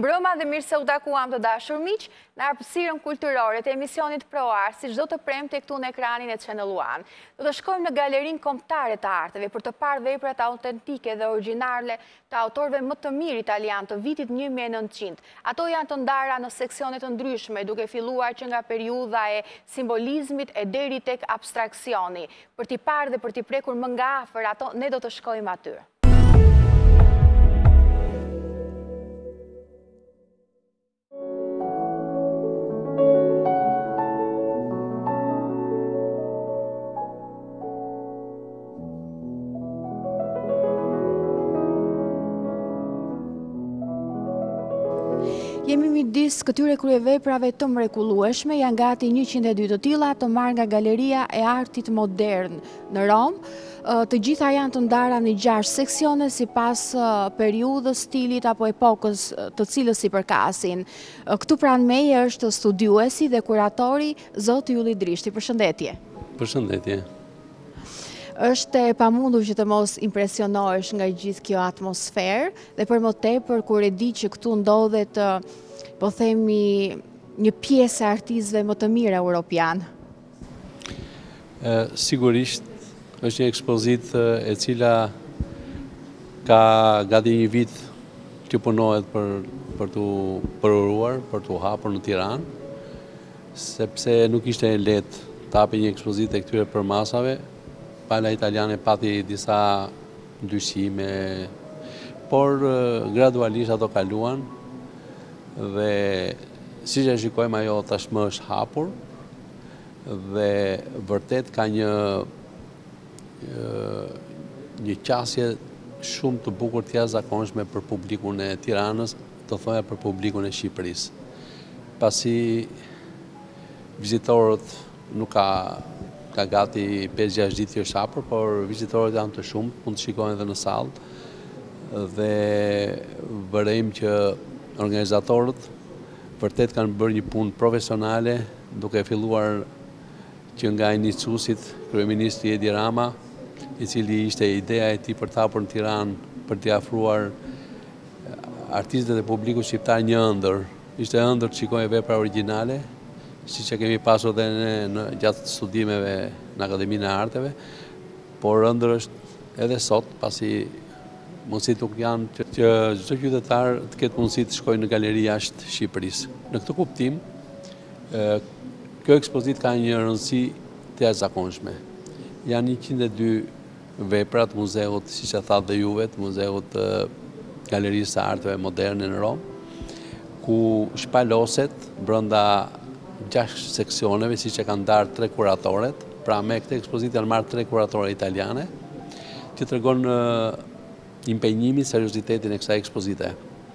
mbrëma dhe mirë se u takuam të dashur miq në hapësirën kulturore të emisionit ProArt, si çdo të premte këtu në ekranin e Channel One. Do të shkojmë në Galerinë Kombëtare të Arteve për të parë veprat autentike dhe origjinale të autorëve më të mirë italian të vitit 1900. Ato janë të ndara në seksione të ndryshme, duke filluar që nga periudha e simbolizmit e deri tek abstraksioni. Për t'i parë dhe për t'i prekur më nga afër ato, ne do të shkojmë aty. Jemi midis këtyre kryeveprave të mrekullueshme, janë gati 102 të tilla të marrë nga Galeria e Artit Modern në Romë. Të gjitha janë të ndara në 6 seksione sipas periudhës, stilit apo epokës të cilës i përkasin. Këtu pranë meje është studiuesi dhe kuratori zoti Ylli Drishti. Përshëndetje. Përshëndetje. Është e pamundur që të mos impresionohesh nga gjithë kjo atmosferë dhe për më tepër kur e di që këtu ndodhet, po themi, një pjesë e artistëve më të mirë europian. Sigurisht është një ekspozitë e cila ka gati një vit që punohet për t'u përuruar, për t'u hapur në Tiranë, sepse nuk ishte lehtë të hapi një ekspozitë e këtyre përmasave. Pala italiane pati disa ndryshime, por gradualisht ato kaluan dhe si që shikojmë ajo tashmë është hapur dhe vërtet ka një qasje shumë të bukur të jashtëzakonshme për publikun e Tiranës, të thoja për publikun e Shqipërisë. Pasi vizitorët nuk ka gati 5-6 ditë që është hapur, por vizitorët janë të shumë, mund të shikojnë edhe në sallë dhe vërejmë që organizatorët vërtet kanë bërë një punë profesionale, duke filluar që nga inicuesit kryeministri Edi Rama, i cili ishte ideja e tij për të hapur në Tiranë, për t'i afruar artistët e publikut shqiptar një ëndër. Ishte ëndër të shikojë vepra origjinale, si që kemi pasur dhe në gjatë studimeve në Akademinë e Arteve, por ëndër është edhe sot, pasi mundësit nuk janë që çdo qytetar të ketë mundësi të shkojë në galeri jashtë Shqipërisë. Në këtë kuptim, kjo ekspozitë ka një rëndësi të jashtëzakonshme. Janë 102 vepra të muzeut, siç e thatë dhe juve, të muzeut të Galerisë së Arteve Moderne në Romë, ku shpaloset brenda 6 seksioneve, si që kanë darë 3 kuratoret, pra me këtë ekspozitë janë marrë 3 kuratore italiane, që të regon impenjimin, seriozitetin e kësaj ekspozite.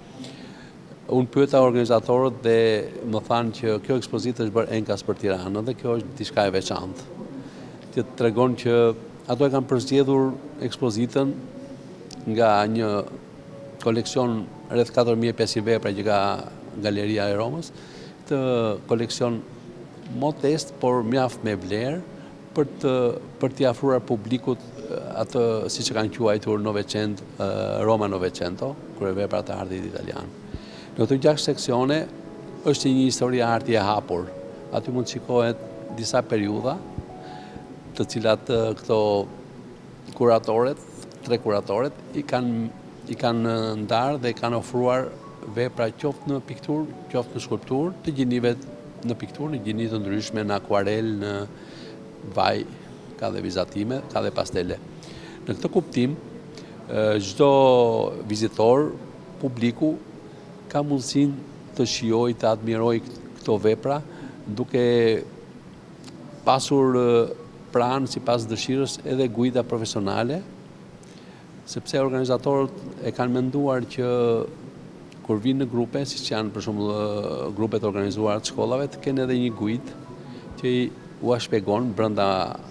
Unë pyeta organizatorët dhe më thanë që kjo ekspozitë është bërë enkas për Tiranën dhe kjo është diçka e veçantë. Që të regon që ato e kanë përzgjedhur ekspozitën nga një koleksion rreth 4500 vepra që ka Galeria e Romës, të koleksion modest, por mjaft me vlerë, për t'i afruar publikut atë, si që kanë quajtur Roma Novecento, kryevepra të artit italian. Në të 6 seksione është një histori arti e hapur. Aty mund të shikohet disa periudha, të cilat këto kuratoret, 3 kuratoret, i kanë ndarë dhe i kanë ofruar vepra qoftë në piktur, qoftë në skulptur, të gjinive në piktur, në gjini të ndryshme, në akuarel, në vaj, ka dhe vizatime, ka dhe pastele. Në këtë kuptim, çdo vizitor, publiku, ka mundësin të shijoj, të admiroj këto vepra, duke pasur pranë si pas dëshirës edhe guida profesionale, sepse organizatorët e kanë menduar që kur vinë në grupe, si që janë për shumë grupet organizuar të shkollave, të kenë edhe një guid që u shpjegon brenda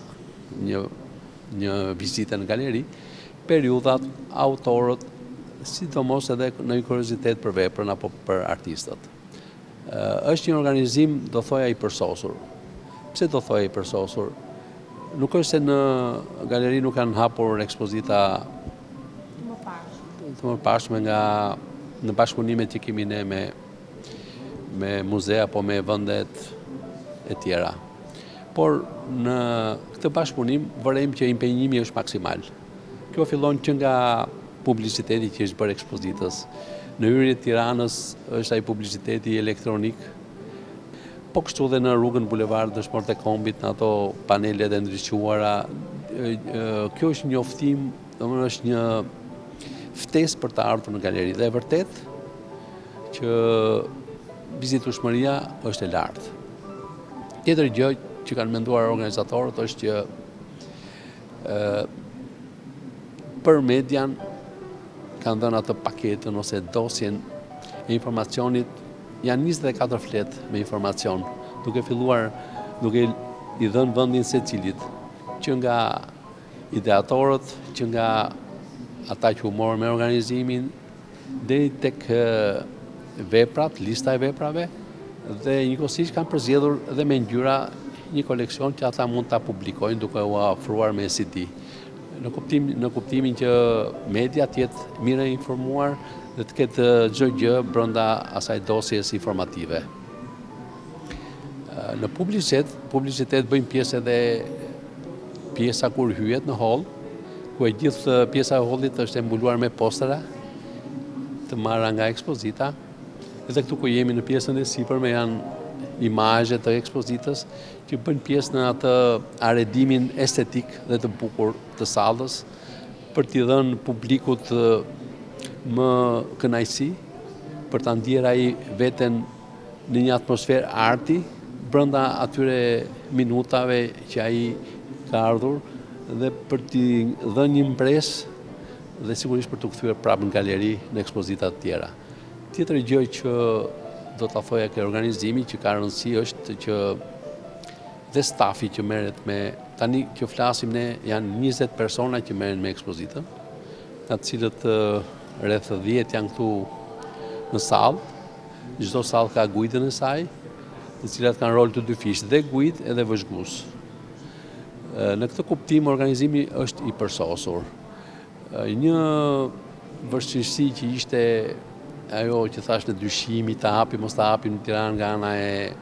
një vizite në galeri, periudhat, autorët, sidomos edhe në një kuriozitet për veprën apo për artistët. Është një organizim, do thoja, i përsosur. Pse do thoja i përsosur? Nuk është se në galeri nuk kanë hapur ekspozita të më pashme nga në bashkëpunimet që kemi ne me muzea apo me vendet e tjera. Por në këtë bashkëpunim vërejmë që impenjimi është maksimal. Kjo fillon që nga publiciteti që është bërë ekspozitës. Në hyrje të Tiranës është ai publiciteti elektronik, po kështu dhe në rrugën Bulevard Dëshmorët e Kombit, në ato panelet e ndriçuara. Kjo është një oftim, domethënë është një ftesë për të ardhur në galeri. Dhe e vërtet që vizitueshmëria është e lartë. Tjetër gjë që kanë menduar organizatorët është që për median kanë dhënë atë paketën ose dosjen e informacionit, janë 24 fletë me informacion, duke i dhënë vendin secilit, që nga ideatorët, që nga ata që u morën me organizimin, deri tek veprat, lista e veprave, dhe njëkohësisht kanë përzgjedhur edhe me ngjyra një koleksion që ata mund ta publikojnë duke u ofruar me CD. Në kuptimin që media të jetë mirë informuar dhe të ketë çdo gjë brenda asaj dosjes informative. Në publicitet bëjmë pjesë edhe pjesa kur hyhet në hall, ku e gjithë pjesa e hallit është e mbuluar me postera të marra nga ekspozita. Edhe këtu ku jemi në pjesën e sipërme janë imazhe të ekspozitës që bën pjesë në atë arredimin estetik dhe të bukur të sallës për t'i dhënë publikut më kënaqësi, për ta ndjerë ai veten në një atmosferë arti brenda atyre minutave që ai ka ardhur dhe për t'i dhënë një impresë dhe sigurisht për t'u kthyer prapë në galeri në ekspozita të tjera. Tjetër gjë që do ta thoja ke organizimi që ka rëndësi është që dhe stafi që merret me, tani që flasim ne janë 20 persona që merren me ekspozitën, nga të cilët rreth 10 janë këtu në sallë. Çdo sallë ka guidën e saj, të cilat kanë rol të dyfishtë, dhe guid edhe vëzhgues. Në këtë kuptim organizimi është i përsosur. Një vështirësi që ishte ajo që thash në dyshimi, ta hapi, mos ta hapi në Tiranë nga ana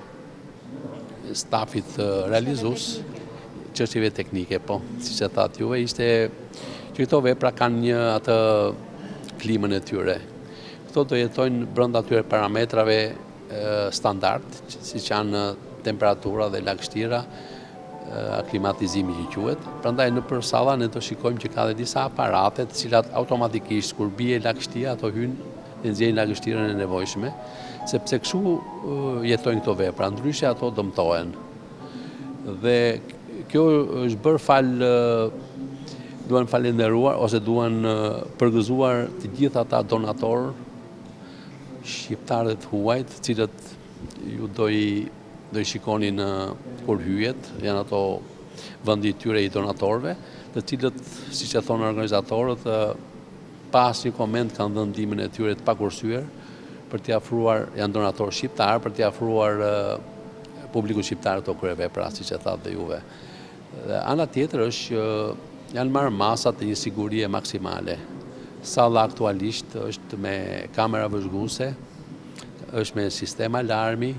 e stafit realizues, çështjeve teknike, po, siç e thatë juve, ishte që këto vepra kanë një atë klimën e tyre. Këto do jetojnë brenda atyre parametrave standard, siç janë temperatura dhe lagështira, aklimatizimi që quhet. Prandaj nëpër salla ne do shikojmë që ka dhe disa aparate të cilat automatikisht kur bie lagështia ato hyjnë dhe nxjerrin lagështirën e nevojshme, sepse kështu jetojnë këto vepra, ndryshe ato dëmtohen. Dhe kjo është bërë duan falenderuar ose duan përgëzuar të gjithë ata donatorë shqiptarë të huajt, të cilët ju do i shikoni kur hyjet, janë ato vendi i tyre i donatorëve, të cilët, siç e thonë organizatorët, pas një koment kanë dhënë ndihmën e tyre të pakursyer për t'i afruar, janë donatorë shqiptar, për t'i afruar publikut shqiptar këto kryevepra, siç e thatë dhe juve. Dhe ana tjetër është që janë marrë masat e një sigurie maksimale. Salla aktualisht është me kamera vëzhguese, është me sistem alarmi,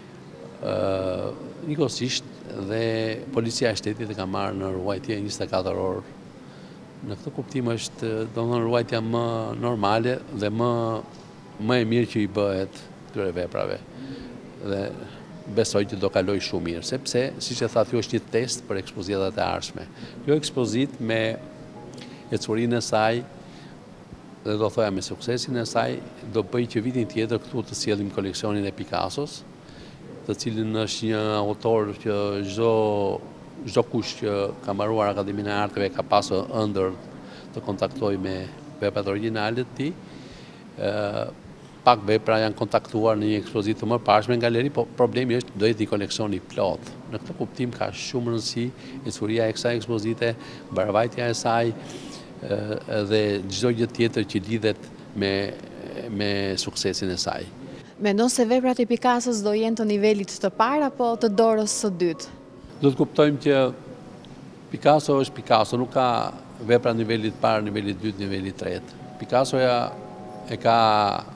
njëkohësisht dhe policia e shtetit e ka marrë në ruajtje 24 orë. Në këtë kuptim është domethënë ruajtja më normale dhe më e mirë që i bëhet këtyre veprave. Dhe besoj që do kaloj shumë mirë, sepse, siç e thatë ju, është një test për ekspozitat e ardhshme. Kjo ekspozitë me ecurinë e saj dhe do thoja me suksesin e saj, do bëj që vitin tjetër këtu të sjellim koleksionin e Picassos, të cilin është një autor që çdo kush që ka mbaruar Akademinë e Arteve ka pasur ëndër të kontaktoj me veprat origjinale të tij. Pak vepra janë kontaktuar në një ekspozitë të mëparshme në galeri, po problemi është do jetë një koleksion i plot. Në këtë kuptim ka shumë rëndësi historia e kësaj ekspozite, mbarvajtja e saj dhe çdo gjë tjetër që lidhet me suksesin e saj. Mendon se veprat e Picassos do jenë të nivelit të parë apo të dorës së dytë? Do të kuptojmë që Picasso është Picasso, nuk ka vepra nivelit parë, nivelit dytë, nivelit tretë. Picasso e ka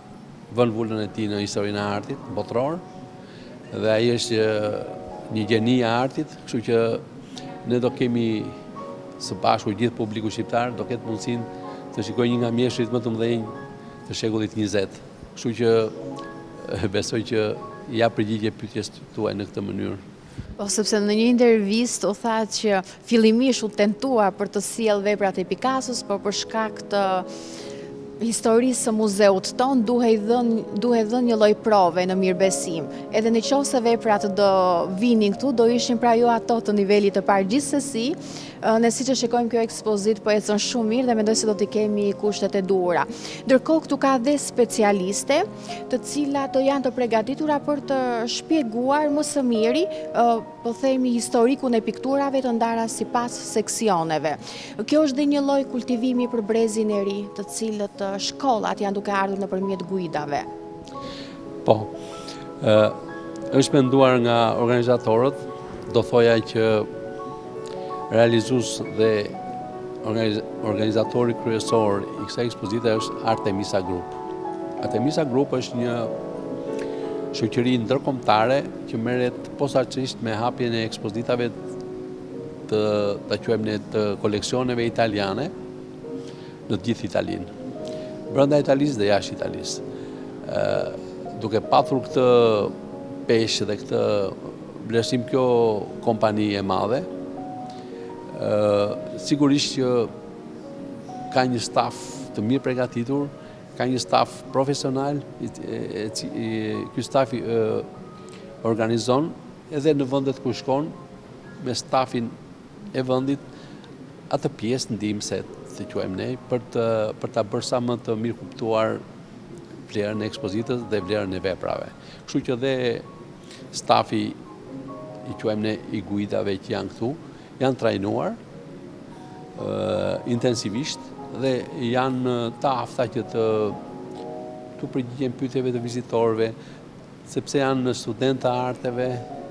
vënë vullën e tij në historinë e artit botror, dhe ai është një gjeni e artit, kështu që ne do kemi së bashku gjithë publiku shqiptar do ketë mundësinë të shikojë një nga mjeshtrit më të mëdhenj të shekullit 20. Kështu që besoj që ja përgjigje pyetjes tuaj në këtë mënyrë. Po, sepse në një intervistë u tha që fillimisht u tentua për të sjellë veprat e Picassos, por për shkak të historisë së muzeut ton duhet dhënë një lloj prove në mirëbesim. Edhe në qoftë se veprat do vinin këtu, do ishin pra jo ato të nivelit të parë. Gjithsesi, ne siç e shikojmë kjo ekspozit po ecën shumë mirë dhe mendoj se do t'i kemi kushtet e duhura. Ndërkohë këtu ka dhe specialiste, të cilat do janë të përgatitura për të shpjeguar më së miri, po themi historikun e pikturave të ndara sipas seksioneve. Kjo është dhe një lloj kultivimi për brezin e ri, të cilët shkollat janë duke ardhur nëpërmjet guidave. Po, është menduar nga organizatorët, do thoja që realizues dhe organizatori kryesor i kësaj ekspozite është Artemisa Group. Artemisa Group është një shoqëri ndërkombëtare që merret posaçërisht me hapjen e ekspozitave ta quajmë ne të koleksioneve italiane në të gjithë Italinë. Brenda Italisë dhe jashtë Italisë. Duke patur këtë peshë dhe këtë vlerësim kjo kompani e madhe, sigurisht që ka një staf të mirë përgatitur, ka një staf profesional, ky staf organizon edhe në vendet ku shkon me stafin e vendit atë pjesë ndihmëse të quajmë ne për ta bërë sa më të mirë kuptuar vlerën e ekspozitës dhe vlerën e veprave. Kështu që dhe stafi i quajmë ne i guidave që janë këtu, janë trajnuar intensivisht dhe janë të afta që të përgjigjen pyetjeve të vizitorëve, sepse janë studentë të arteve,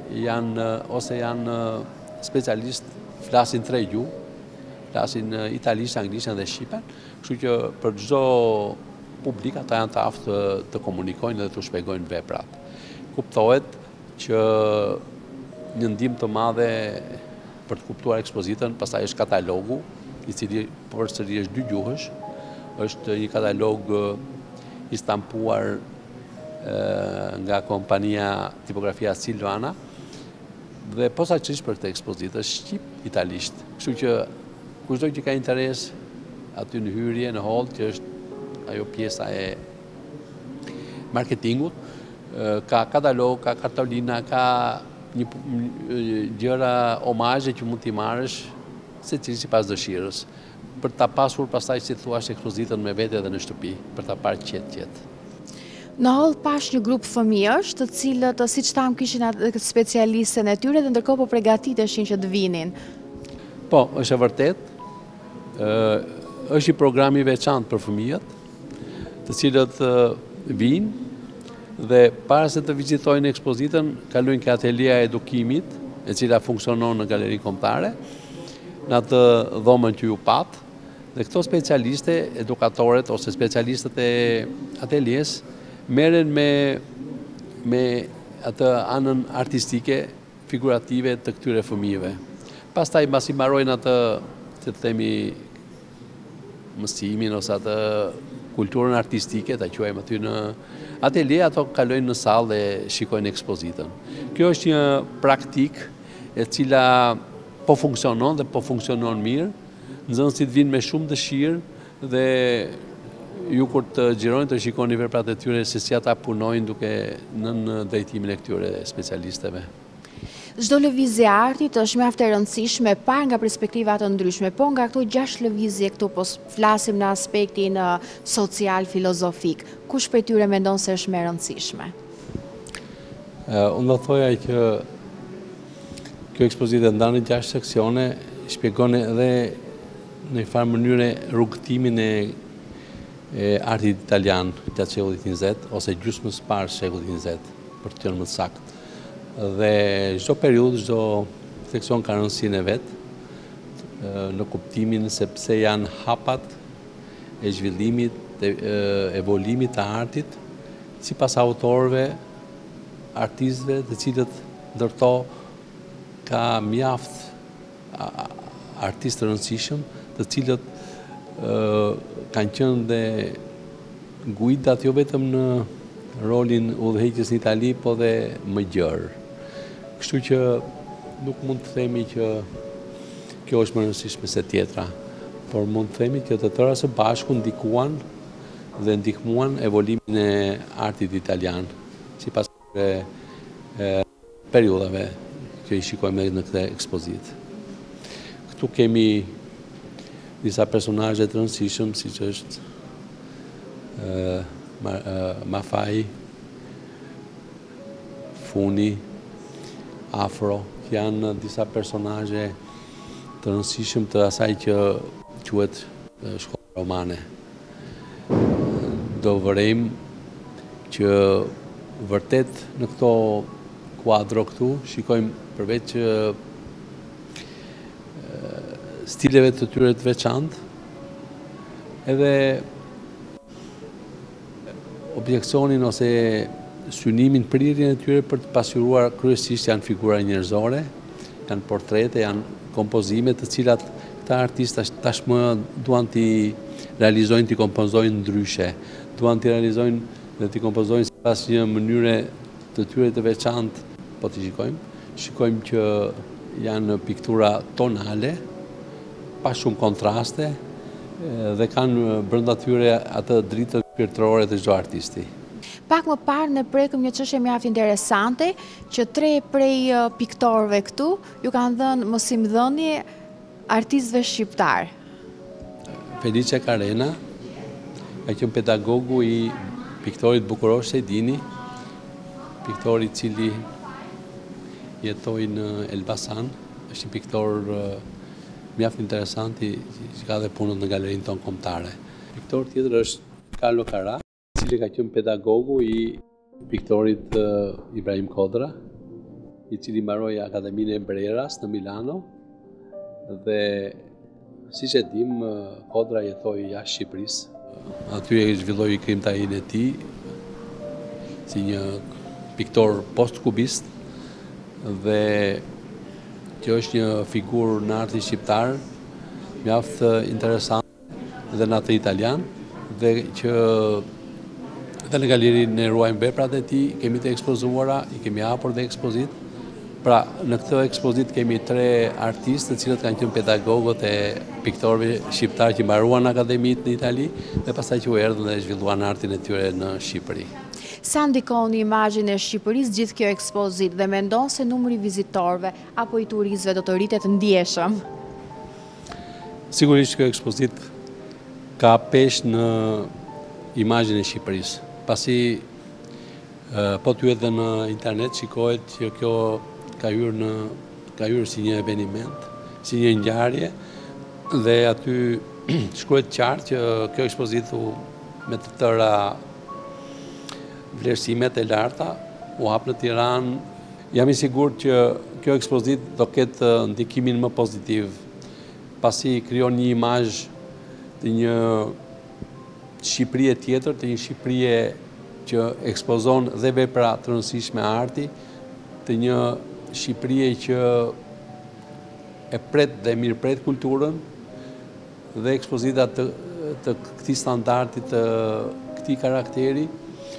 ose janë specialistë, flasin 3 gjuhë, flasin italisht, anglisht dhe shqipen, kështu që për çdo publik ata janë të aftë të komunikojnë dhe të shpjegojnë veprat. Kuptohet që një ndihmë të madhe për të kuptuar ekspozitën, pastaj është katalogu, i cili përsëri është 2 gjuhësh, është një katalog i stampuar nga kompania Tipografia Silvana dhe posaçërisht për këtë ekspozitë është shqip-italisht. Kështu që kushdo që ka interes aty në hyrje, në hall, që është ajo pjesa e marketingut, ka katalog, ka kartolina, ka një gjëra omazhe që mund t'i marrësh secili sipas dëshirës, për ta pasur pastaj si thuaç ekspozitën me vete edhe në shtëpi, për ta parë qet. Në hall pash një grup fëmijësh, të cilët siç tham kishin specialistën e tyre dhe ndërkohë po përgatiteshin që të vinin. Po, është e vërtet. Është një program i veçantë për fëmijët, të cilët vinë dhe para se të vizitojnë ekspozitën, kalojnë ke atelia e edukimit, e cila funksionon në Galerinë Kombëtare, në atë dhomën që ju pat, dhe këto specialiste, edukatorët ose specialistët e atelies, merren me atë anën artistike, figurative të këtyre fëmijëve. Pastaj mbasi mbarojnë atë, të themi, mësimin ose atë kulturën artistike, ta quajmë aty në atelie, ato kalojnë në sallë dhe shikojnë ekspozitën. Kjo është një praktikë e cila po funksionon dhe po funksionon mirë, nxënësit vinë me shumë dëshirë dhe ju kur të xhirojnë të shikoni veprat e tyre se si ata punojnë duke në drejtimin e këtyre specialisteve. Çdo lëvizje artit është mjaft e rëndësishme parë nga perspektiva të ndryshme, po nga këto 6 lëvizje këtu po flasim në aspektin social filozofik. Kush prej tyre mendon se është më e rëndësishme? Unë do thoja që kjo ekspozitë ndan në 6 seksione shpjegon edhe në një farë mënyrë rrugtimin e artit italian gjatë shekullit 20 ose gjysmës parë shekullit 20, për të qenë më saktë. Dhe çdo periudhë, çdo seksion ka rëndësinë e vet, në kuptimin sepse janë hapat e zhvillimit, e evolimit të artit sipas autorëve, artistëve, të cilët ndërto ka mjaft artistë të rëndësishëm, të cilët kanë qenë dhe guidat jo vetëm në rolin udhëheqës në Itali, po dhe më gjërë. Kështu që nuk mund të themi që kjo është më rëndësishme se tjetra, por mund të themi që të tëra së bashku ndikuan dhe ndihmuan evolimin e artit italian, sipas periudhave që i shikojmë në këtë ekspozit. Këtu kemi disa personazhe të rëndësishëm, siç është Mafai, Funi, Afro, janë disa personazhe të rëndësishëm të asaj që quhet shkolla romane. Do vërejmë që vërtet në këto kuadro këtu shikojmë përveç stileve të tyre të veçantë, edhe objeksionin ose synimin, prirjen e tyre për të pasqyruar kryesisht janë figura njerëzore, janë portrete, janë kompozime të cilat këta artistë tashmë duan t'i realizojnë, t'i kompozojnë ndryshe, duan t'i realizojnë dhe t'i kompozojnë sipas një mënyre të tyre të veçantë. Po t'i shikojmë që janë piktura tonale, pa shumë kontraste, dhe kanë brenda tyre atë dritë shpirtërore të çdo artisti. Pak më parë ne prekëm një çështje mjaft interesante, që 3 prej piktorëve këtu ju kanë dhënë mosimdhënie artistëve shqiptar. Felice Carena ka qenë pedagogu i piktorit Bukurosh Sejdini, piktori i cili jetoi në Elbasan, është një piktor mjaft interesanti që ka dhe punët në galerinë tonë kombëtare. Piktor tjetër është Carlo Cara, i cili ka qenë pedagogu i piktorit Ibrahim Kodra, i cili mbaroi Akademinë e Breras në Milano, dhe siç e dim, Kodra jetoi jashtë Shqipërisë. Aty e zhvilloi krijimtarinë e tij si një piktor post-kubist, dhe që është një figurë në artin shqiptar mjaft interesante dhe në atë italian, dhe që dhe në galerinë ne ruajmë veprat e tij, kemi të ekspozuara, i kemi hapur dhe ekspozit. Pra, në këtë ekspozit kemi 3 artistë të cilët kanë qenë pedagogët e piktorëve shqiptar që mbaruan akademitë në Itali dhe pastaj që u erdhën dhe zhvilluan artin e tyre në Shqipëri. Sa ndikon imazhin e Shqipërisë gjithë kjo ekspozit dhe mendon se numri vizitorëve apo i turistëve do të rritet ndjeshëm? Sigurisht kjo ekspozit ka pesh në imazhin e Shqipërisë. Pasi po t'yet dhe në internet shikohet që kjo ka hyrë si një eveniment, si një ngjarje, dhe aty shkruhet qartë që kjo ekspozitë me të tëra vlerësimet e larta u hap në Tiranë. Jam i sigurt që kjo ekspozitë do ketë ndikimin më pozitiv, pasi krijon një imazh të një Shqipërie tjetër, të një Shqipërie që ekspozon dhe vepra të rëndësishme arti, të një Shqipërie që e pret dhe mirëpret kulturën, dhe ekspozita të këtij standardi, të këtij karakteri,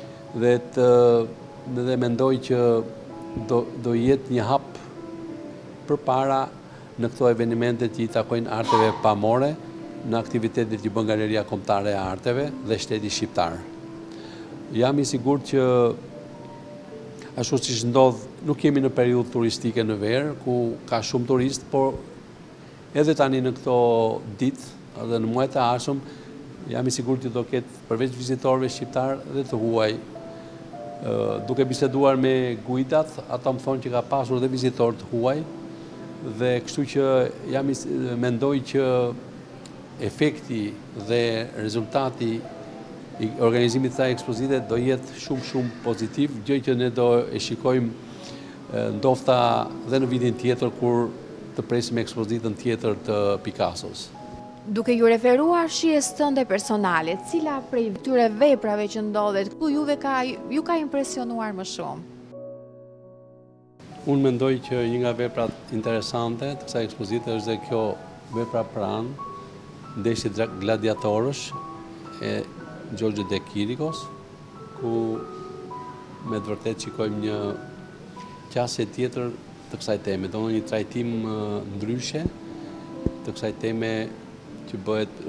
dhe mendoj që do jetë një hap përpara në këto evenimente që i takojnë arteve pamore, në aktivitetet që bën Galeria Kombëtare e Arteve dhe shteti shqiptar. Jam i sigurt që ashtu siç ndodh, nuk jemi në periudhë turistike në verë, ku ka shumë turistë, por edhe tani në këto ditë dhe në muajt e ardhshëm, jam i sigurt që do ketë përveç vizitorëve shqiptar dhe të huaj. Duke biseduar me guidat, ata më thonë që ka pasur dhe vizitorë të huaj, dhe kështu që mendoj që efekti dhe rezultati i organizimit të kësaj ekspozite do jetë shumë pozitiv, gjë që ne do e shikojmë ndoshta dhe në vitin tjetër kur të presim ekspozitën tjetër të Picassos. Duke ju referuar shijes tënde personale, cila prej këtyre veprave që ndodhet këtu ju ka impresionuar më shumë? Unë mendoj që një nga veprat interesante të kësaj ekspozite është dhe kjo vepra pranë, ndeshjet gladiatorësh e Gjorgje de Kirikos, ku me të vërtet shikojmë një qasje tjetër të kësaj teme, do një trajtim ndryshe të kësaj teme që bëhet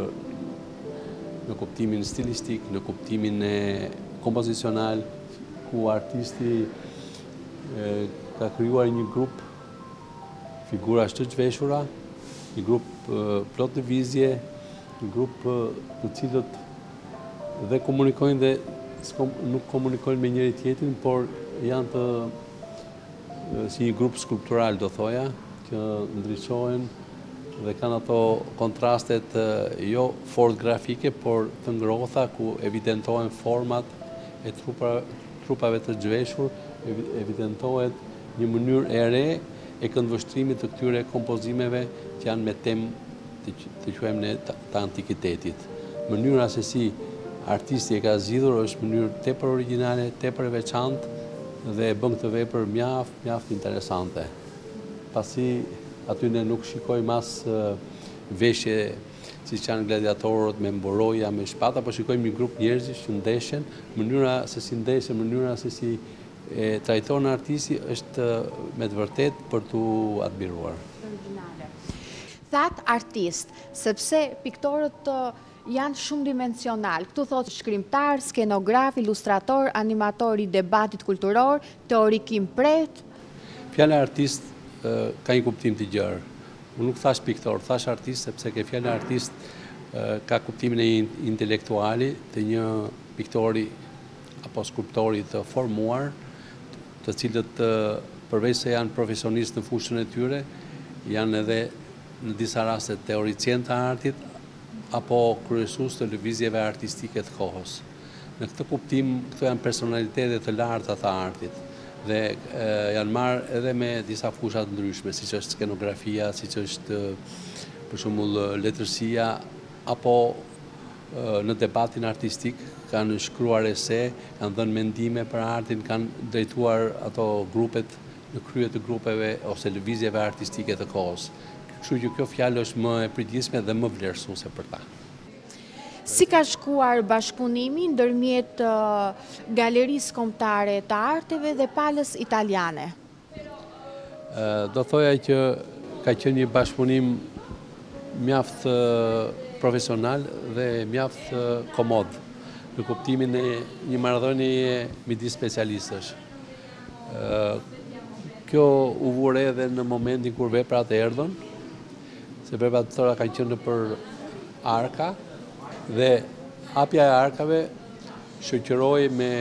në kuptimin stilistik, në kuptimin e kompozicional, ku artisti ka krijuar një grup figurash të zhveshura, një grup plot të vizje, një grup të cilët dhe komunikojnë dhe nuk komunikojnë me njëri tjetrin, por janë të si një grup skulptural, do thoja, që ndriçohen dhe kanë ato kontrastet jo fort grafike, por të ngrohta, ku evidentohen format e trupave të zhveshur, evidentohet një mënyrë e re e këndvështrimit të këtyre kompozimeve që janë me temë të quajmë ne të antikitetit. Mënyra se si artisti e ka zgjidhur është mënyrë tepër origjinale, tepër e veçantë dhe e bën këtë vepër mjaft interesante. Pasi aty ne nuk shikojmë as veshje siç janë gladiatorët me mboroja, me shpata, por shikojmë një grup njerëzish që ndeshen, mënyra se si ndeshen, mënyra se si e trajton artisti është me të vërtet për t'u admiruar. That artist, sepse piktorët janë shumë dimensional. Këtu thotë shkrimtar, skenograf, ilustrator, animator i debatit kulturor, teorikim pret. Fjala artist ka një kuptim të gjerë. Unë nuk thash piktor, thash artist, sepse ke fjala artist ka kuptimin e intelektuali të një piktori apo skulptori të formuar, të cilët përveç se janë profesionistë në fushën e tyre, janë edhe në disa raste teoricien të artit, apo kryesues të lëvizjeve artistike të kohës. Në këtë kuptim, këto janë personalitetet të larta të artit dhe janë marrë edhe me disa fushat ndryshme, siç është skenografia, siç është për shembull letërsia, apo në debatin artistik kanë shkruar ese, kanë dhënë mendime për artin, kanë drejtuar ato grupet në krye të grupeve ose lëvizjeve artistike të kohës. Kështu që kjo fjalë është më e përgjithshme dhe më vlerësuese për ta. Si ka shkuar bashkëpunimi ndërmjet Galerisë Kombëtare të Arteve dhe Palës Italiane? Do thoja që ka qenë një bashkëpunim mjaft profesional dhe mjaft komod, në kuptimin e një marrëdhënie midis specialistësh. Kjo u vure edhe në momentin kur veprat erdhën, se veprat tëra kanë qenë nëpër arka dhe hapja e arkave shoqëroi me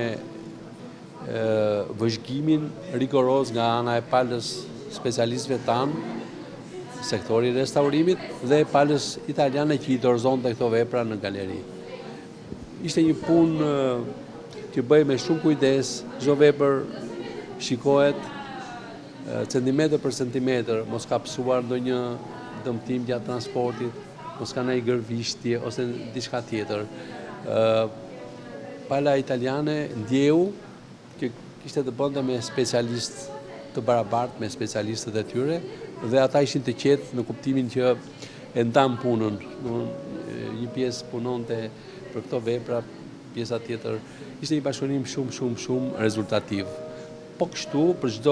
vëzhgimin rigoroz nga ana e palës specialistëve tanë, sektori restaurimit dhe palës italiane që i dorëzonte këto vepra në galeri. Ishte një punë që bëhej me shumë kujdes, çdo vepër shikohet centimetër për centimetër, mos ka psuar ndonjë dëmtim gjatë transportit, mos ka ndonjë gërvishtje ose diçka tjetër. Pala italiane ndjeu që kishte të bënte me specialistë të barabartë, me specialistët e tyre, dhe ata ishin të qetë në kuptimin që e ndan punën. Një pjesë punonte për këto vepra, pjesa tjetër ishte një bashkëpunim shumë rezultativ. Po kështu, për çdo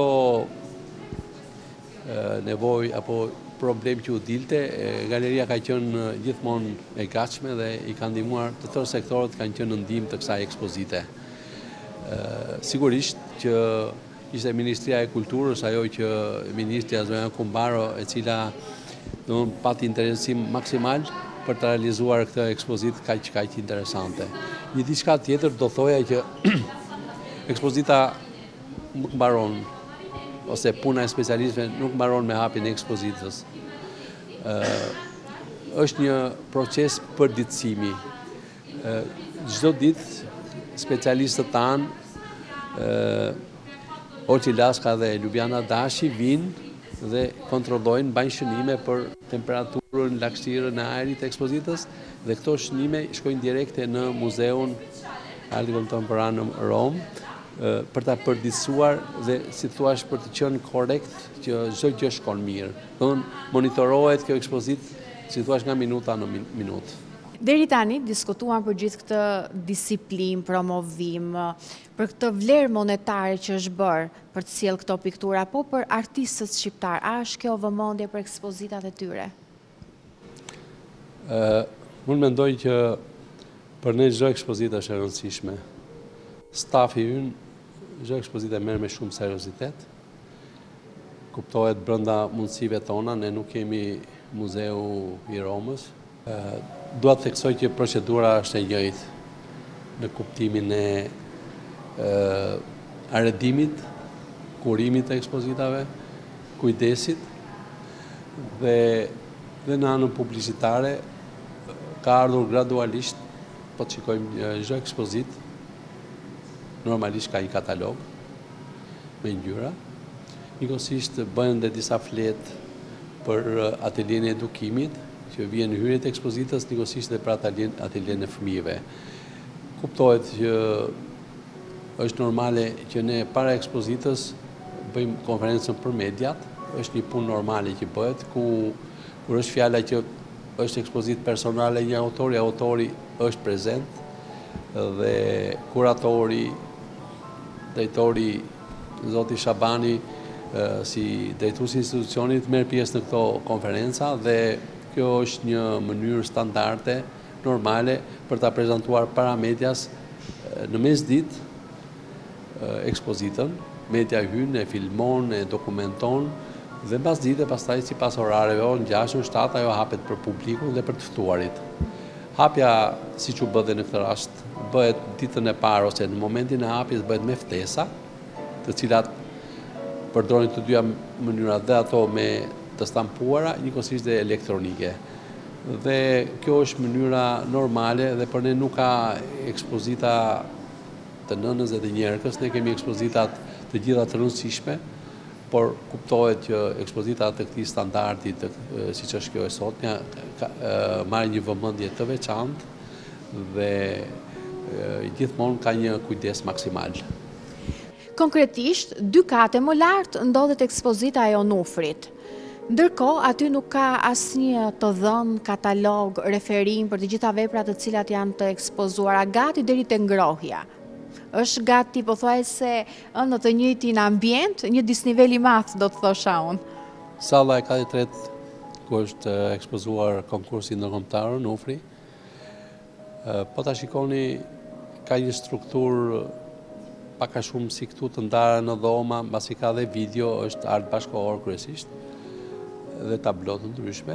nevojë apo problem që u dilte, galeria ka qenë gjithmonë e gatshme dhe i ka ndihmuar të tërë sektorët kanë qenë në ndihmë të kësaj ekspozite. Sigurisht që ishte Ministria e Kulturës, ajo që Ministri Zoja Kumbaro, e cila pati interesim maksimal për të realizuar këtë ekspozitë kaq interesante. Një diçka tjetër do thoja që ekspozita nuk mbaron, ose puna e specialistëve nuk mbaron me hapjen e ekspozitës. Është një proces përditësimi. Çdo ditë specialistët tanë, Olçi Laska dhe Lubiana Dashi vinë dhe kontrollojnë, bajnë shënime për temperaturën, lagështirën e ajrit të ekspozitës dhe këto shënime shkojnë direkte në Muzeun Art Contemporain në Rom për ta përditësuar dhe si thua për të qenë korrekt që çdo gjë shkon mirë. Domthonë monitorohet kjo ekspozitë si thua nga minuta në minutë. Deri tani diskutuan për gjithë këtë disiplinë, promovim, për këtë vlerë monetare që është bërë për të sjellë këto piktura, po për artistët shqiptar, a është kjo vëmendje për ekspozitat e tyre? Unë mendoj që për ne çdo ekspozitë është e rëndësishme. Stafi ynë çdo ekspozitë merr me shumë seriozitet. Kuptohet brenda mundësive tona, ne nuk kemi muzeu i Romës. Dua të theksoj që procedura është e njëjtë në kuptimin e arredimit, kurimit të ekspozitave, kujdesit dhe në anën publicitare ka ardhur gradualisht, po të shikojmë çdo ekspozitë, normalisht ka një katalog me ngjyra. Njëkohësisht bëhen dhe disa fletë për atelien e edukimit, që vjen në hyrje të ekspozitës, njëkohësisht dhe për atelien e fëmijëve. Kuptohet që është normale që ne para ekspozitës bëjmë konferencën për mediat, është një punë normale që bëhet, kur është fjala që është ekspozitë personale një autori është prezent dhe kuratori, drejtori Zoti Shabani si drejtuesi i institucionit merr pjesë në këto konferenca dhe kjo është një mënyrë standarde, normale, për ta prezantuar para medias në mesditë ekspozitën. Media hyn, e filmon, e dokumenton dhe mbas dite, pastaj sipas orareve, orën 6, 7 ajo hapet për publikun dhe për të ftuarit. Hapja, siç u bë në këtë rast, bëhet ditën e parë ose në momentin e hapjes bëhet me ftesa, të cilat përdorin të dyja mënyrat dhe ato me të stampuara, njëkohësisht dhe elektronike. Dhe kjo është mënyra normale dhe për ne nuk ka ekspozita të nënës dhe të njerëkës, ne kemi ekspozitat të gjitha të rëndësishme, por kuptohet që ekspozitat të këtij standardi, siç është kjo e sotmja, marrin një vëmendje të veçantë dhe gjithmonë ka një kujdes maksimal. Konkretisht, 2 kate më lart ndodhet ekspozita e Onufrit. Ndërkohë, aty nuk ka asnjë të dhënë, katalog, referim për të gjitha veprat të cilat janë të ekspozuara gati deri te ngrohja. Është gati pothuajse në të njëjtin ambient, një disnivel i madh do të thosha unë. Salla e 43 ku është ekspozuar konkursi ndërkombëtar Onufri. Po ta shikoni, ka një strukturë pak a shumë si këtu të ndara në dhoma, mbasi ka dhe video, është art bashkëkohor kryesisht dhe tablot të ndryshme.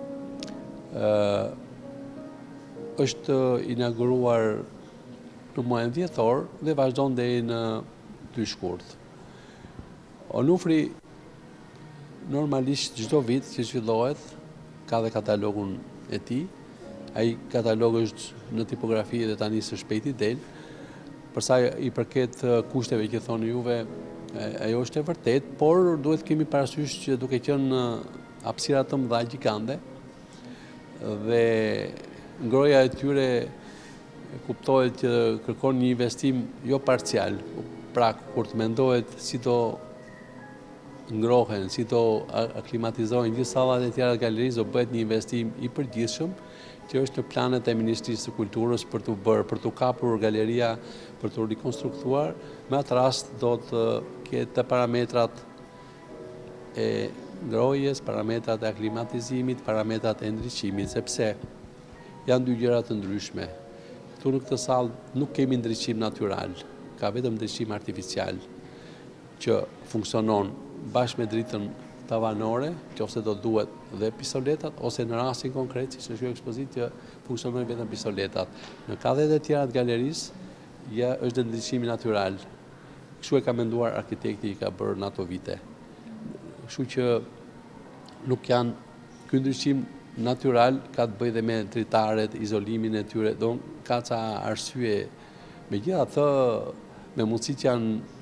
Është inauguruar në muajin dhjetor dhe vazhdon deri në 2 shkurt. Onufri normalisht çdo vit që zhvillohet ka dhe katalogun e tij. Ai katalog është në tipografi dhe tani së shpejti del. Për sa i përket kushteve që thoni juve, ajo është e vërtet, por duhet kemi parasysh që duke qenë hapësira të mëdha gjigande dhe ngroja e tyre kuptohet që kërkon një investim jo parcial. Pra, kur të mendohet si do ngrohen, si do aklimatizohen gjithë sallat e tjera të galerisë, do bëhet një investim i përgjithshëm që është në planet e Ministrisë së Kulturës për të bërë, për të kapur galeria, për të rikonstruktuar. Me atë rast do të ketë parametrat e ngrohjes, parametrat e aklimatizimit, parametrat e ndriçimit, sepse janë 2 gjëra të ndryshme. Këtu në këtë sallë nuk kemi ndriçim natyral, ka vetëm ndriçim artificial që funksionon bashkë me dritën tavanore, nëse do duhet dhe pistoletat, ose në rastin konkret, siç është kjo ekspozitë, që funksionojnë vetëm pistoletat. Në kathet e tjera të galerisë, është ndriçimi natyral. Kështu e ka menduar arkitekti i ka bërë në ato vite. Kështu që nuk janë, ky ndriçim natyral ka të bëjë dhe me dritaret, izolimin e tyre, ka ca arsye. Megjithatë, me mundësitë që janë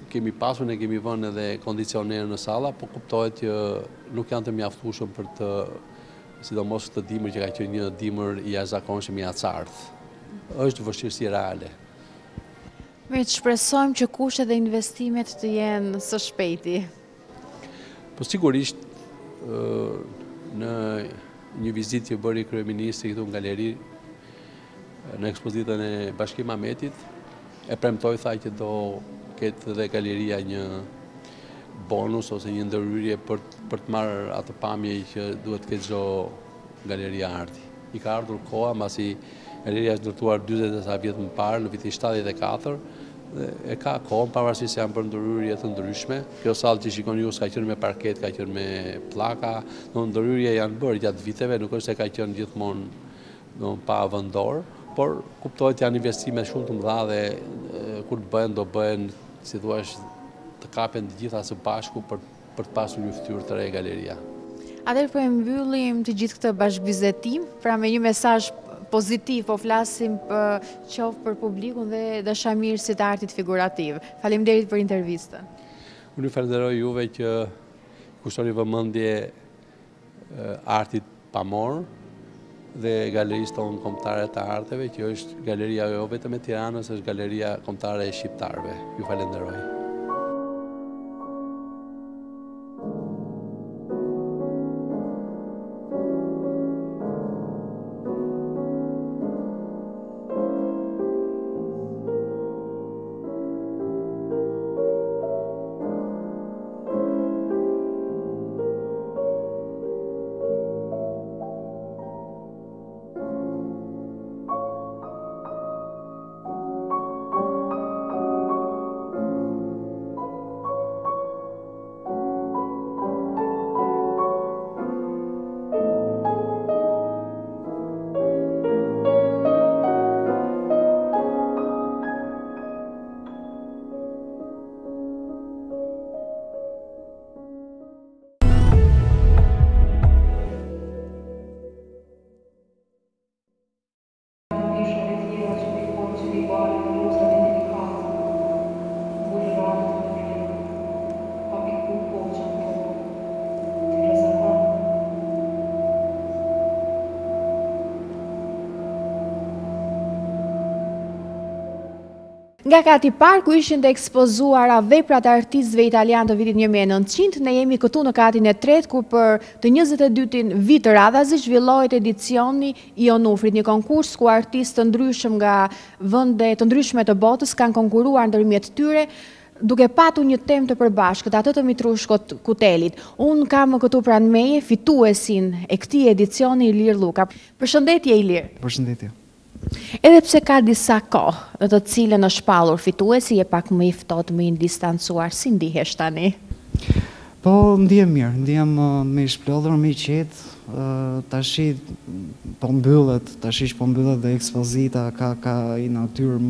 kemi pasur, ne kemi vënë edhe kondicionerë në salla, po kuptohet që nuk janë të mjaftueshëm për të, sidomos të dimër që ka qenë një dimër i jashtëzakonshëm i acartë. Është vështirësi reale. Me të shpresojmë që kushtet dhe investimet të jenë së shpejti. Po sigurisht, në një vizitë që bëri kryeministri këtu në galeri, në ekspozitën e Bashkim Ahmetit, e premtoi, tha që do ketë dhe galeria një bonus ose një ndërhyrje për të marrë atë pamje që duhet të ketë çdo galeria arti. I ka ardhur koha, mbasi galeria është ndërtuar 40 vjet më parë, në vitin 74, e ka kohën, pavarësisht se janë për ndërhyrje të ndryshme. Kjo sallë që shikoni ju s'ka qenë me parket, ka qenë me pllaka, ndërhyrje janë bërë gjatë viteve, nuk është se ka qenë gjithmonë pa vendor, por kuptohet janë investime shumë të mëdha dhe kur të bëhen, do bëhen, si thua, të kapen të gjitha së bashku për të pasur një fytyrë të re galeria. Atëherë po e mbyllim të gjithë këtë bashkëbizetim, pra me një mesazh pozitiv, po flasim qoftë për publikun dhe dashamirësit e artit figurativ. Faleminderit për intervistën. Unë ju falenderoj juve që kushtoni vëmendje artit pamor dhe galerisë tonë kombëtare të arteve, që është galeria jo vetëm e Tiranës, është galeria kombëtare e shqiptarëve. Ju falenderoj. Nga Kati Park, ku ishin të ekspozuara veprat e artistëve italian të vitit 1900, ne jemi këtu në katin e tretë, ku për të 22-tin vit të radhazi zhvillohet edicioni i Onufrit, një konkurs ku artistë të ndryshëm nga vende të ndryshme të botës kanë konkuruar ndërmjet tyre, duke patur një temë të përbashkët, atë të Mitrushkot Kutelit. Unë kam këtu pranë meje fituesin e këtij edicioni, Ilir Luka. Përshëndetje, Ilir. Përshëndetje. Edhe pse ka disa kohë në të cilën është shpallur fituesi, je pak më i ftohtë, më i distancuar, si ndihesh tani? Po, ndihem mirë, ndihem më i shplodhur, më i qetë, tashi po mbyllet, dhe ekspozita ka i natyrë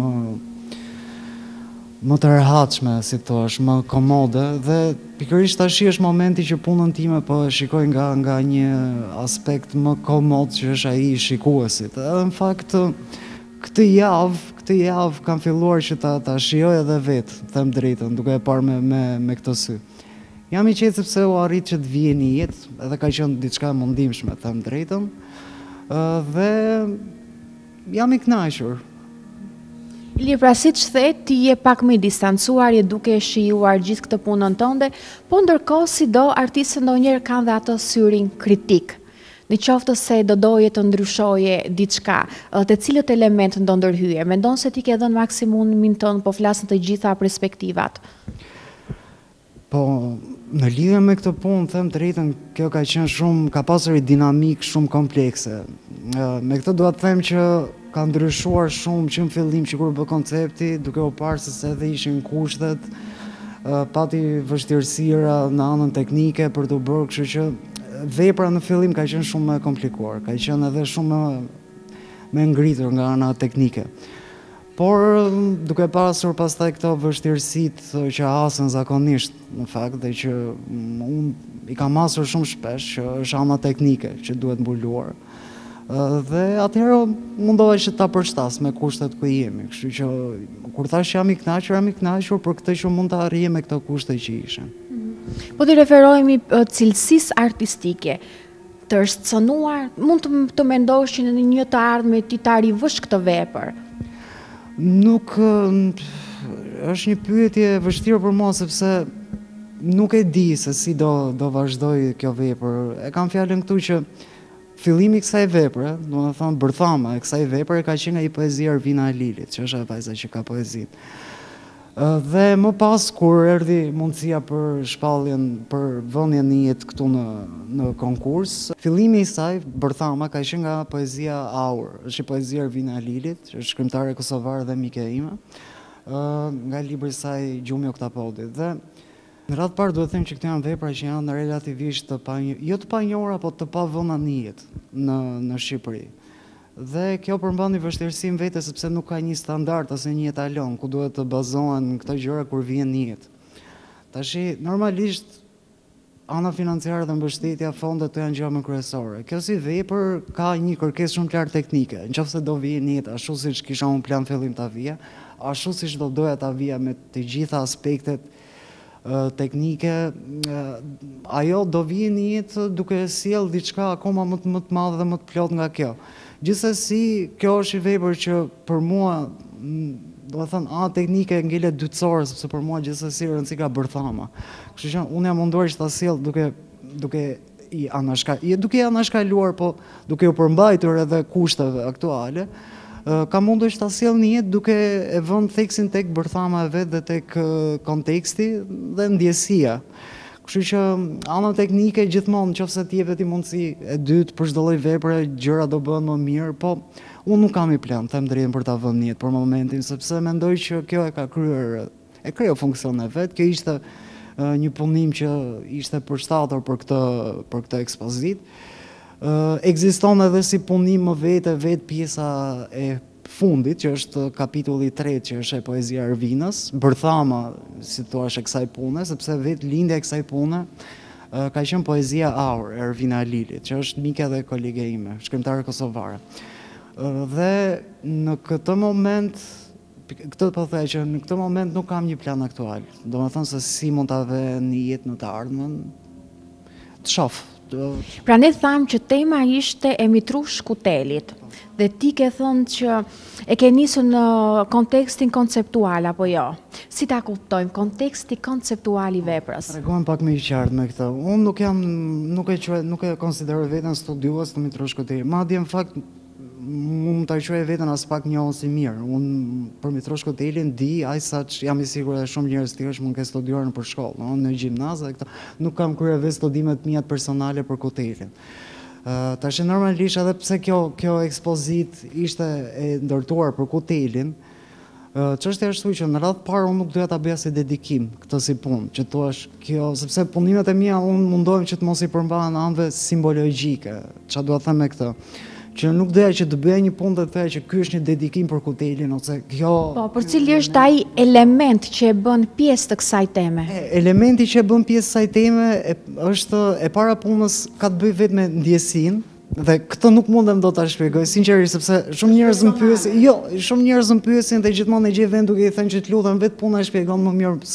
më të rehatshme, si thosh, më komode, dhe pikërisht tashi është momenti që punën time po shikoj nga një aspekt më komod që është ai i shikuesit. Edhe në fakt këtë javë kam filluar që ta shijoj edhe vetë, them drejtën, duke e parë me këtë sy. Jam i qetë sepse u arrit që të vijë një jetë, edhe ka qenë diçka e mundimshme, them drejtën, dhe jam i kënaqur. Ilir, pra si që the, ti je pak më i distancuar, je duke e shijuar gjithë këtë punën tënde, po ndërkohë sido artistët ndonjëherë kanë dhe atë syrin kritik. Në qoftë se do doje të ndryshoje diçka, të cilët element do ndërhyje, mendon se ti ke dhënë maksimumin tënd, po flas në të gjitha perspektivat? Po, në lidhje me këtë punë, them drejtën, kjo ka qenë shumë, ka pasur një dinamik shumë komplekse. Me këtë dua të them që ka ndryshuar shumë që në fillim që kur bë koncepti, duke u parë se edhe ishin kushtet, pati vështirësira në anën teknike për të bërë, kështu që vepra në fillim ka qenë shumë më komplikuar, ka qenë edhe shumë më ngritur nga ana teknike. Por duke pasur pastaj këto vështirësitë që hasen zakonisht në fakt, dhe që unë i kam hasur shumë shpesh, që është ana teknike që duhet mbuluar. Dhe atëherë mundohej që ta përshtas me kushtet ku jemi. Kështu që kur thash jam i kënaqur për këtë që mund të arrijem me këto kushte që ishin. Po të referohemi cilësisë artistike, të shcënuar, mund të mendosh që në një të ardhme ti ta rivësh këtë vepër? Nuk është një pyetje e vështirë për mua sepse nuk e di se si do vazhdoj kjo vepër. E kam fjalën këtu që fillimi i kësaj vepre, do të thonë bërthama e kësaj vepre ka qenë ai poezia Ervina Lilit, që është ajo vajza që ka poezitë. Dhe më pas kur erdhi mundësia për shpalljen për vënien në jetë këtu në konkurs, fillimi i saj bërthama ka qenë nga poezia Aur, është poezia Ervina Lilit, që është shkrimtare kosovare dhe mike ime, nga libri i saj Gjumi Oktapodit. Dhe në radhë parë duhet të them që këto janë vepra që janë relativisht jo të panjohura, po të pavëna në jetë në Shqipëri. Dhe kjo përmban një vështirësi vetë sepse nuk ka një standard ose një etalon ku duhet të bazohen këto gjëra kur vjen në jetë. Tashi normalisht ana financiare dhe mbështetja, fondet të janë gjëra më kryesore. Kjo si vepër ka një kërkesë shumë të lartë teknike. Nëse do vijë në jetë ashtu siç kisha unë plan fillim ta vija, ashtu siç do doja ta vija me të gjitha aspektet teknike, ajo do vijë në jetë duke sjell diçka akoma më të madhe dhe më të plot nga kjo. Gjithsesi, kjo është i vepër që për mua, do të thënë, teknike ngelet dytësore, sepse për mua gjithsesi rëndësi ka bërthama. Kështu që unë jam munduar që ta sjell duke i anashkaluar, po duke u përmbajtur edhe kushteve aktuale, ka mundur që ta sjell në jetë duke e vënë theksin tek bërthama e vet dhe tek konteksti dhe ndjesia. Kështu që ana teknike gjithmonë, nëse ti jep ti mundësi e dytë për çdo lloj vepre, gjëra do bëhen më mirë, po unë nuk kam i plan, them drejtën për ta vënë në jetë për momentin, sepse mendoj që kjo e ka kryer funksionin e vet. Kjo ishte një punim që ishte përshtatur për këtë ekspozitë. Ekziston edhe si punim më vetë pjesa e fundit, që është kapitulli 3, që është e poezia Ervinës, bërthama, si thua, e kësaj pune, sepse vetë lindja e kësaj pune ka qenë poezia Aur, Ervina Lilit, që është mike dhe kolege ime, shkrimtare kosovare. Dhe në këtë moment, që në këtë moment nuk kam një plan aktual. Do të thënë se si mund ta vë në jetë në të ardhmen, të shoh. Pra ne thamë që tema ishte e Mitrush Kutelit, dhe ti ke thënë që e ke nisur në kontekstin konceptual, apo jo? Si ta kuptojmë konteksti konceptual i veprës? Tregojmë pak më i qartë me këtë. Unë nuk e konsideroj veten studiues të Mitrush Kutelit. Madje në fakt mund ta quaj veten as pak njohës i mirë. Unë për Mitrush Kutelin di aq sa jam i sigurt se shumë njerëz tjerë mund të kenë studiuar në shkollë, në gjimnaz dhe këtë. Nuk kam kryer vetë studime të mia personale për Kutelin. Tash normalisht edhe pse kjo ekspozit ishte e ndërtuar për Kutelin, çështja është që në radhë parë unë nuk doja ta bëja si dedikim këtë si punë, që thuash kjo, sepse punimet e mia unë mundohem që të mos i përmbahen anëve simbologjike. Çfarë dua të them me këtë? Që nuk doja që të bëja një punë të thënë që ky është një dedikim për Kutelin ose kjo. Po, për cili është ai element që e bën pjesë të kësaj teme? Elementi që e bën pjesë të kësaj teme është e para punës ka të bëjë vetëm me ndjesinë, dhe këtë nuk mundem dot ta shpjegoj sinqerisht, sepse shumë njerëz më pyesin, dhe gjithmonë e gjej vend duke i thënë që të lutem vetë puna e shpjegon më mirë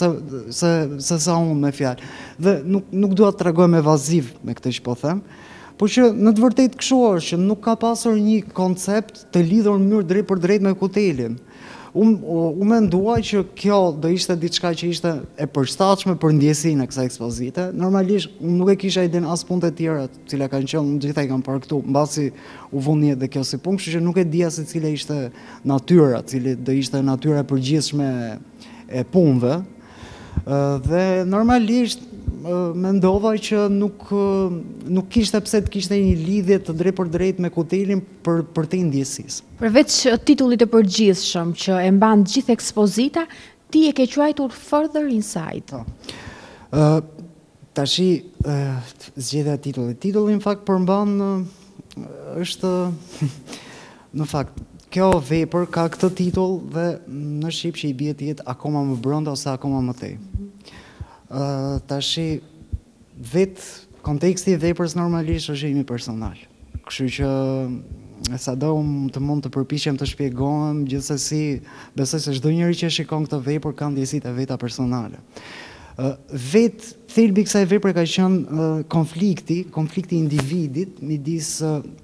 se sa unë me fjalë. Dhe nuk dua të tregoj evaziv me këtë që po them. Po që në të vërtetë kështu është që nuk ka pasur një koncept të lidhur në mënyrë drejt për drejt me Kutelin. Unë mendua që kjo do ishte diçka që ishte e përshtatshme për ndjesinë e kësaj ekspozite. Normalisht unë nuk e kisha iden as punët e tjera, të cilat kanë qenë, gjithaj kanë parë këtu, mbasi u vuni edhe kjo si punë, kështu që nuk e dija se cila ishte natyra, cili do ishte natyra e përgjithshme e punëve. Dhe normalisht mendova që nuk kishte pse të kishte një lidhje të drejtë për drejtë me Kutelin për të ndjesisë. Përveç titullit të përgjithshëm që e mban gjithë ekspozita, ti e ke quajtur Further Inside. Tashi zgjedhja e titullit. Titulli në fakt përmban është në fakt kjo vepër ka këtë titull dhe në shqip që i bie të jetë akoma më brenda ose akoma më tej. Tashi vetë konteksti i veprës normalisht është imi personal. Kështu që sado të mund të përpiqem të shpjegohem, gjithsesi besoj se çdo njeri që shikon këtë vepër ka ndjesitë e veta personale. Thelbi i kësaj vepre ka qenë konflikti i individit midis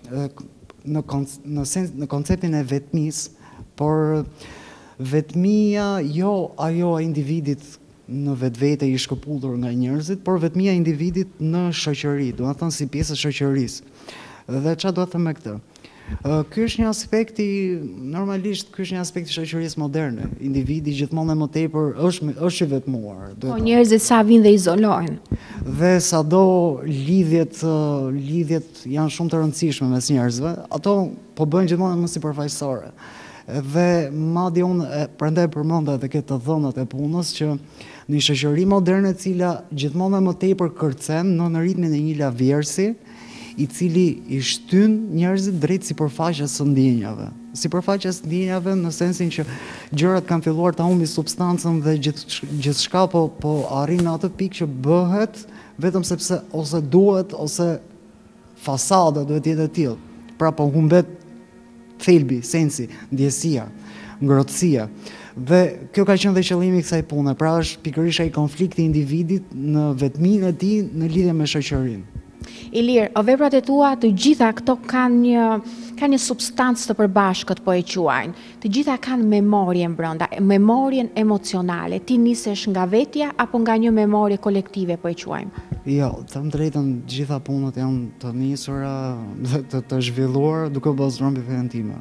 në konceptin e vetmisë, por vetmia jo ajo e individit në vetvete i shkëputur nga njerëzit, por vetmia e individit në shoqëri, do të thënë si pjesë e shoqërisë. Dhe çfarë do të them me këtë? Ky është një aspekti, normalisht ky është një aspekt i shoqërisë moderne. Individi gjithmonë më tepër është i vetmuar. Po njerëzit sa vinë dhe izolohen. Dhe sado lidhjet janë shumë të rëndësishme mes njerëzve, ato po bëjnë gjithmonë më sipërfaqësore. Dhe madje unë prandaj përmenda edhe këtë dhënat e punës që në një shoqëri moderne e cila gjithmonë më tepër kërcen në ritmin e një lavjersi, i cili i shtyn njerëzit drejt sipërfaqes së ndjenjave. Sipërfaqes ndjenjave në sensin që gjërat kanë filluar ta humbin substancën dhe gjithçka po arrin në atë pikë që bëhet vetëm sepse ose duhet ose fasada duhet jetë e tillë. Pra po humbet thelbi, sensi, ndjesia, ngrohtësia. Dhe kjo ka qenë dhe qëllimi i kësaj pune, pra është pikërisht ai konflikti i individit në vetminë e tij në lidhje me shoqërinë. Ilir, veprat e tua të gjitha këto kanë një substancë të përbashkët po e quajnë. Të gjitha kanë memorien brenda, memorien emocionale. Ti nisesh nga vetja apo nga një memorie kolektive po e quajmë? Jo, them drejtën, gjitha punët janë të nisura dhe të zhvilluar duke bazuar mbi veten time.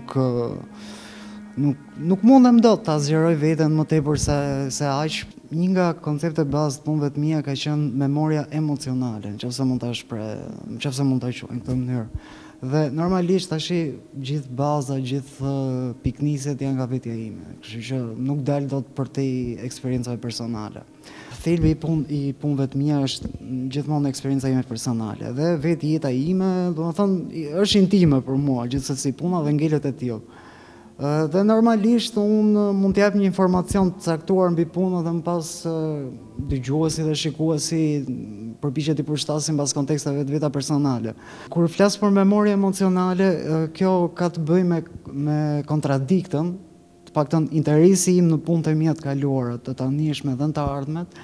Nuk mundem dot ta zgjeroj veten më tepër se aq. Një nga konceptet bazë të punëve të mia ka qenë memoria emocionale, nëse mund ta quaj në këtë mënyrë. Dhe normalisht tash gjithë baza, gjithë pikniset janë nga vetja ime, kështu që nuk dal dot për te eksperiencave personale. Thelbi i punëve të mia është gjithmonë eksperjenca ime personale dhe vetë jeta ime, domethënë është intime për mua, gjithsesi puna dhe ngelet e tillë. Dhe normalisht unë mund t'jap një informacion të caktuar mbi punën dhe më pas dëgjuesi dhe shikuesi përpiqet i përshtasin pas konteksteve të veta personale. Kur flas për memorie emocionale, kjo ka të bëjë me kontradiktën, të paktën interesi im në punët e mia të kaluara, të tanishme dhe të ardhmet,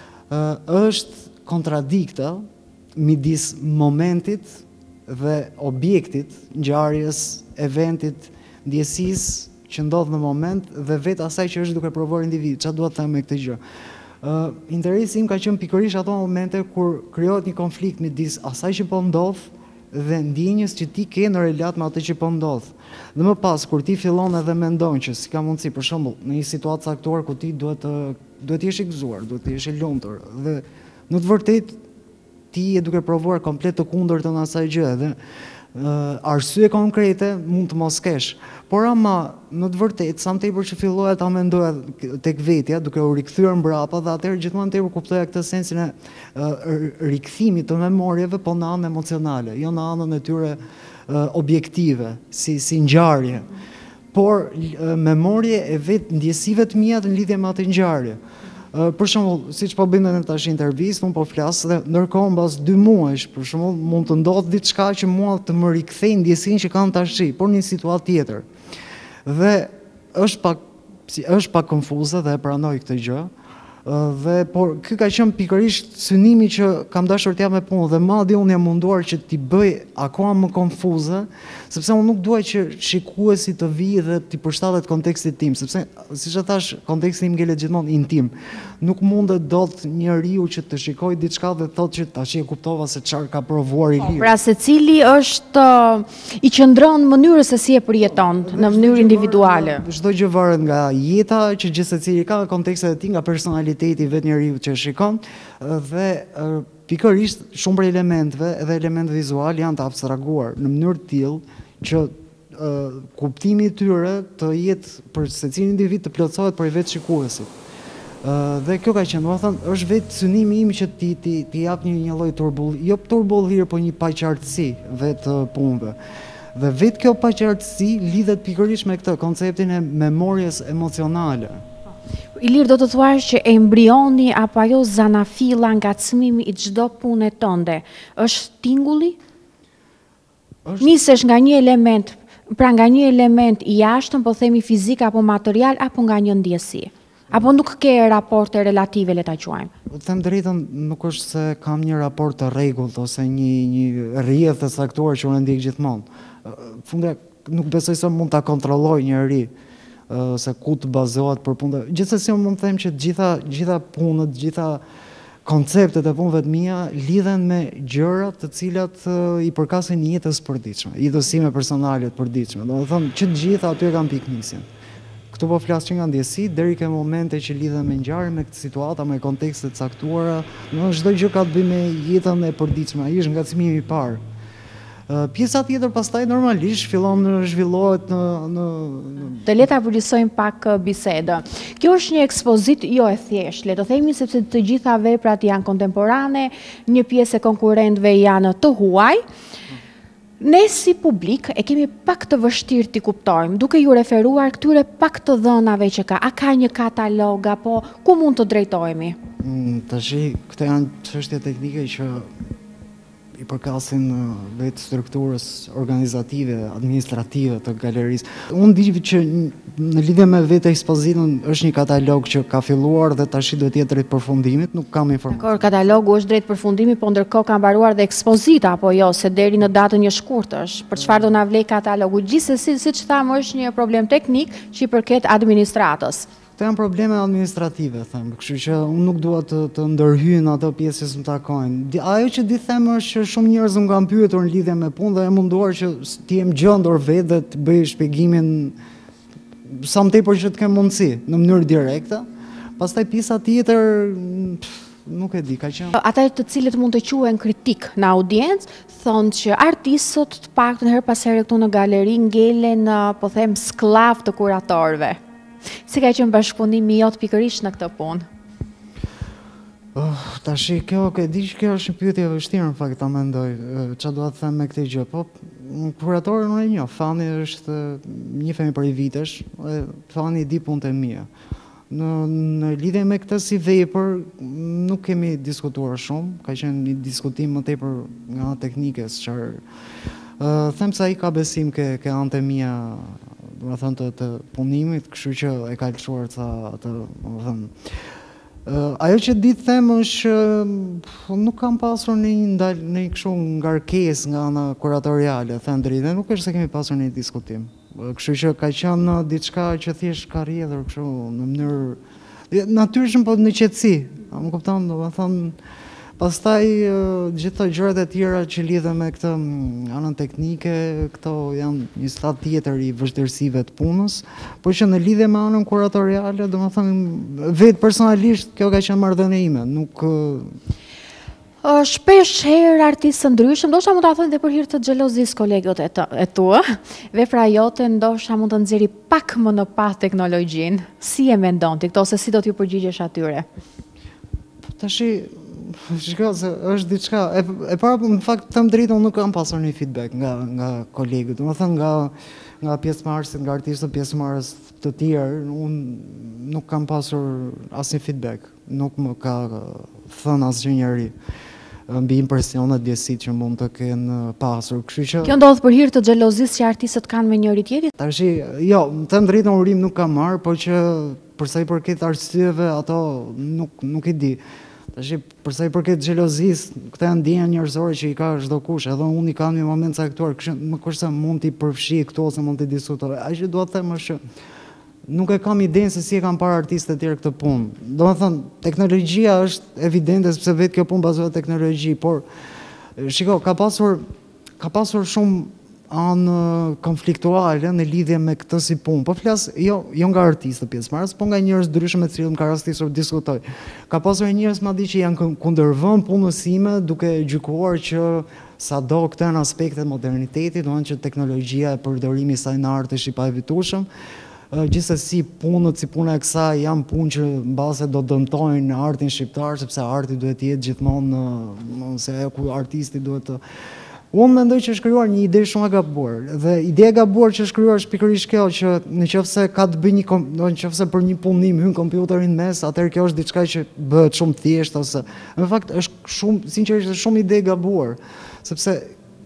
është kontradikta midis momentit dhe objektit, ngjarjes, eventit, ndjesisë që ndodh në moment dhe vetë asaj që është duke provuar individi. Çfarë dua të them me këtë gjë? Interesi im ka qenë pikërisht ato momente kur krijohet një konflikt midis asaj që po ndodh dhe ndjenjës që ti ke në relat me atë që po ndodh. Dhe më pas kur ti fillon edhe mendon që si ka mundësi, për shembull, në një situatë caktuar ku ti duhet të jesh i gëzuar, duhet të jesh i lumtur dhe në të vërtetë ti je duke provuar komplet të kundërtën asaj gjë dhe arsye konkrete mund të mos kesh, por ama në të vërtetë sa më tepër që filloja ta mendoja tek vetja, duke u rikthyer mbrapa, dhe atëherë gjithmonë tepër kuptoja këtë sensin e rikthimit të memorieve, po në anën emocionale, jo në anën e tyre objektive, si ngjarje, por memorie e vetë ndjesive të mia në lidhje me atë ngjarje. Për shembull, siç po bëjmë ne tash intervistë, unë po flas dhe ndërkohë mbas 2 muajsh, për shembull, mund të ndodh diçka që mua të më rikthej ndjesinë që kam tash, por në një situatë tjetër. Dhe është pak konfuze dhe e pranoj këtë gjë. Por ky ka qenë pikërisht synimi që kam dashur t'jap me punë dhe madje unë jam munduar që t'i bëj akoma më konfuze, sepse unë nuk dua që shikuesi të vijë dhe t'i përshtatet kontekstit tim, sepse siç e thash, konteksti im ngelet gjithmonë intim. Nuk mundet dot njeriu që të shikojë diçka dhe thotë që tash e kuptova se çfarë ka provuar Ilir. Pra secili është i qëndron mënyrës se si e përjeton në mënyrë individuale. Çdo gjë varet nga jeta që gjithë secili ka kontekstet e tij, nga personaliteti i vetë njeriu që shikon dhe pikërisht shumë prej elementeve, edhe elementet vizual janë të abstrahuar në mënyrë të tillë që kuptimi i tyre të jetë për secilin individ të plotësohet për vetë shikuesit. Dhe kjo ka qenë, domethënë, është vetë synimi im që ti jap një lloj jo turbullir, po një paqartësi vetë punëve. Dhe vetë kjo paqartësi lidhet pikërisht me këtë konceptin e memorjes emocionale. Ilir, do të thuash që embrioni apo ajo zanafilla ngacmimi i çdo pune tënde është tingulli? Nisesh nga një element, pra nga një element i jashtëm, po themi fizik apo material, apo nga një ndjesi? Apo nuk ke raporte relative, le ta quajmë? Po të them drejtën, nuk është se kam një raport të rregullt ose një rrjedhë të saktuar që unë ndjek gjithmonë. Funde nuk besoj se mund ta kontrolloj njëri se ku të bazohet për punë. Gjithsesi unë mund të them që gjitha punët, gjitha konceptet e punëve të mia lidhen me gjëra të cilat i përkasin jetës së përditshme, idhësime personale të përditshme. Domethënë që të gjitha aty kanë piknisjen. Këtu po flas që nga ndjesi deri ke momente që lidhen me ngjarje, me këtë situata, me kontekste të caktuara. Në çdo gjë ka të bëjë me jetën e përditshme. Ai është ngacmimi i parë. Pjesa tjetër pastaj normalisht fillon zhvillohet në Të le ta përgjithsojmë pak bisedën. Kjo është një ekspozit jo e thjeshtë, le të themi, sepse të gjitha veprat janë kontemporane, një pjesë e konkurrentëve janë të huaj. Ne si publik e kemi pak të vështirë t'i kuptojmë, duke ju referuar këtyre pak të dhënave që ka. A ka një katalog apo ku mund të drejtohemi? Tash këto janë çështje teknike që i përkasin vetë strukturës organizative, administrative të galerisë. Unë di që në lidhje me vetë ekspozitën është një katalog që ka filluar dhe tash duhet jetë drejt përfundimit, nuk kam informacion. Dakor, katalogu është drejt përfundimit, po ndërkohë ka mbaruar dhe ekspozita, apo jo, se deri në datën një shkurtësh. Për çfarë do na vlej katalogu? Gjithsesi, siç thamë, është një problem teknik që i përket administratës. Këto janë probleme administrative, them, kështu që unë nuk dua të ndërhyj në ato pjesë që më takojnë. Ajo që di them është që shumë njerëz më kanë pyetur në lidhje me punë dhe e munduar që ti jem gjendur vetë dhe të bëj shpjegimin sa më tepër që të kem mundësi në mënyrë direkte. Pastaj pjesa tjetër nuk e di, ka qenë. Ata të cilët mund të quhen kritik në audiencë, thonë që artistët të paktën her pas here këtu në galeri ngelen, po them, sklav të kuratorëve. Si ka qenë bashkëpunimi jot pikërisht në këtë punë? Tash kjo e di që kjo është një pyetje e vështirë në fakt ta mendoj. Çfarë do të them me këtë gjë? Po kuratorin unë e njoh, Fani është njihemi për vitesh, Fani di punët e mia. Në lidhje me këtë si vepër nuk kemi diskutuar shumë, ka qenë një diskutim më tepër nga ana teknike, çfarë them se ai ka besim ke anët e mia, do të thënë të punimit, kështu që e ka lëshuar atë, do të thënë. Ajo që di të them është nuk kam pasur një kështu ngarkesë nga ana kuratoriale, them drejtën, nuk është se kemi pasur një diskutim. Kështu që ka qenë diçka që thjesht ka rrjedhur kështu në mënyrë natyrshëm, po në qetësi. Më kupton, do të thënë. Pastaj gjitha gjërat e tjera që lidhen me këtë anën teknike, këto janë një stat tjetër i vështirësive të punës, por që në lidhje me anën kuratoriale, domethënë vetë personalisht kjo ka qenë marrëdhënia ime, nuk Shpesh herë artistë ndryshëm, ndoshta mund ta thonë dhe për hir të xhelozisë kolegët e tua, vepra jote ndoshta mund të nxjerrë pak më në pas teknologjinë. Si e mendon ti këtë ose si do t'ju përgjigjesh atyre? Tashi shikoj se është diçka e para, në fakt them drejtën, unë nuk kam pasur një feedback nga kolegët, domethënë nga pjesëmarrësit, nga artistët pjesëmarrës të tjerë, unë nuk kam pasur asnjë feedback, nuk më ka thënë asgjë njeri mbi impresionet, ndjesitë që mund të kenë pasur. Kështu që kjo ndodh për hir të xhelozisë që artistët kanë me njëri tjetrin? Tashi, jo, them drejtën, urim nuk kam marrë, por që përsa i përket arsyeve, ato nuk i di. Tashi, përsa i përket xhelozisë, këta janë ndjenja njerëzore që i ka çdo kush, edhe unë i kam një moment caktuar, më kurse mund t'i përfshi këto ose mund t'i diskutoj. Ai që dua të them është që nuk e kam idenë se si e kanë parë artistët e tjerë këtë punë. Domethënë, teknologjia është evidente sepse vetë kjo punë bazohet teknologji, por shiko, ka pasur shumë anë konfliktuale në lidhje me këtë si punë. Po flas jo nga artistë pjesëmarrës, po nga njerëz ndryshëm me të cilët më ka rastisur të diskutoj. Ka pasur njerëz madje që janë kundërvënë punës sime duke gjykuar që sado këto janë aspektet modernitetit, domethënë që teknologjia e përdorimi i saj në art është i paevitueshëm. Gjithsesi punët si puna e kësaj janë punë që mbase do dëmtojnë artin shqiptar, sepse arti duhet të jetë gjithmonë se ku artisti duhet të Unë mendoj që është krijuar një ide shumë e gabuar, dhe ideja e gabuar që është krijuar është pikërisht kjo që nëse ka të bëjë nëse për një punim hyn kompjuterin mes, atëherë kjo është diçka që bëhet shumë thjesht ose në fakt është shumë sinqerisht shumë ide e gabuar, sepse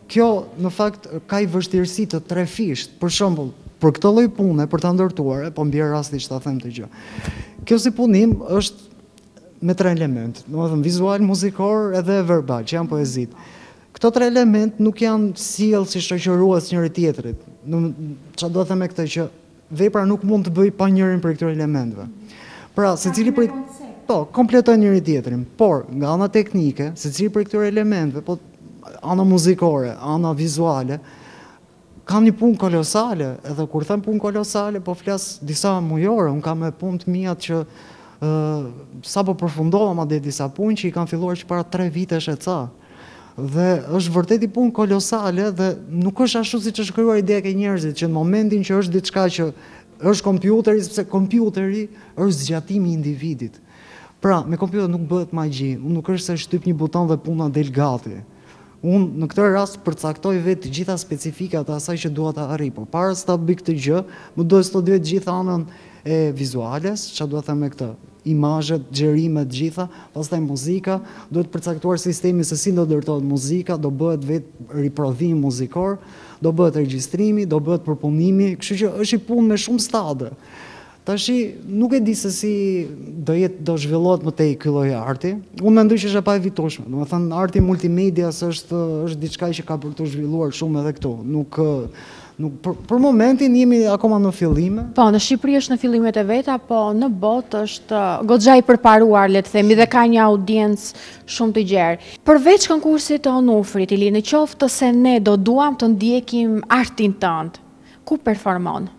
kjo në fakt ka i vështirësi të trefisht, për shembull, për këtë lloj pune, për ta ndërtuar, po mbi rasti që ta them të gjë. Kjo si punim është me 3 elementë, domethënë vizual, muzikor edhe verbal, që janë poezitë. Këto 3 elementë nuk janë sjell si shoqërues njëri tjetrit. Çfarë do të them me këtë që vepra nuk mund të bëj pa njërin prej këtyre elementëve. Pra, secili prej kompleton njëri tjetrin, por nga ana teknike, secili prej këtyre elementëve, po ana muzikore, ana vizuale, kam një punë kolosale, edhe kur them punë kolosale, po flas disa mujore, unë kam me punë të mia që sa po përfundova madje disa punë që i kanë filluar që para 3 vitesh e ca. Dhe është vërtet i punë kolosale dhe nuk është ashtu siç është krijuar ideja e njerëzit që në momentin që është diçka që është kompjuteri, sepse kompjuteri është zgjatimi i individit. Pra, me kompjuter nuk bëhet magji, nuk është se shtyp një buton dhe puna del gati. Unë në këtë rast përcaktoj vetë të gjitha specifikat e asaj që dua ta arrij, por para se ta bëj këtë gjë, më duhet të studioj të gjitha anën e vizuales, çfarë do të them me këtë? Imazhet, xherimet, gjitha, pastaj muzika, duhet përcaktuar sistemi se si do ndërtohet muzika, do bëhet vetë riprodhim muzikor, do bëhet regjistrimi, do bëhet përpunimi, kështu që është i punë me shumë stade. Tashi nuk e di se si do zhvillohet më tej ky lloj arti. Unë mendoj që është e paevitueshme. Domethënë arti multimedias është diçka që ka për të zhvilluar shumë edhe këtu. Nuk për momentin jemi akoma në fillime. Po, në Shqipëri është në fillimet e veta, po në botë është goxha i përparuar, le të themi, dhe ka një audiencë shumë të gjerë. Përveç konkursit të Onufrit, Ili, në qoftë se ne do duam të ndjekim artin tënd, ku performon?